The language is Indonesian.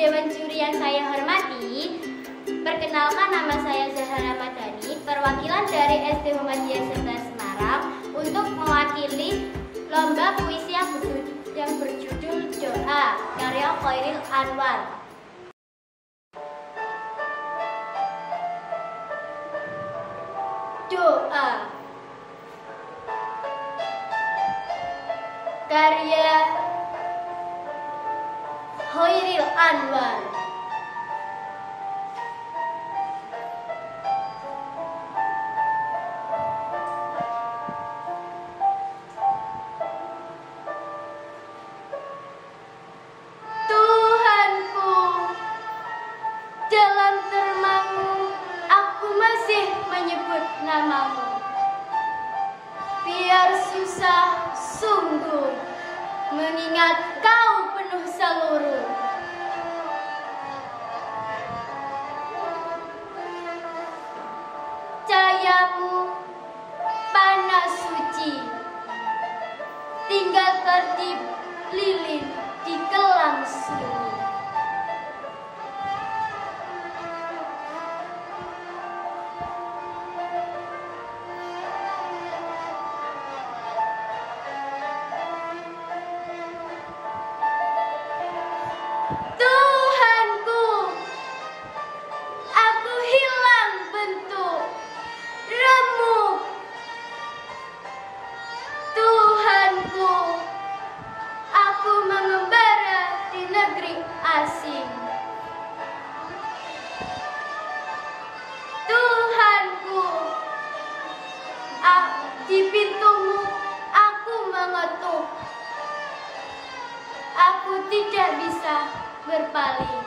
Dewan Juri yang saya hormati, perkenalkan nama saya Zahra Ramadhani, perwakilan dari SD Muhammadiyah 11 Semarang untuk mewakili lomba puisi yang berjudul Doa karya Khairil Anwar. Doa karya Khairil Anwar. Tuhanku, dalam termangmu aku masih menyebut namamu. Biar susah sungguh mengingat kau penuh seluruh. Cahayamu panas suci, tinggal tertib lilin di kelam sunyi. Tuhanku, aku hilang bentuk, remuk. Tuhanku, aku mengembara di negeri asing. Tuhanku, di pintumu aku mengetuk. Aku tidak bisa berpaling.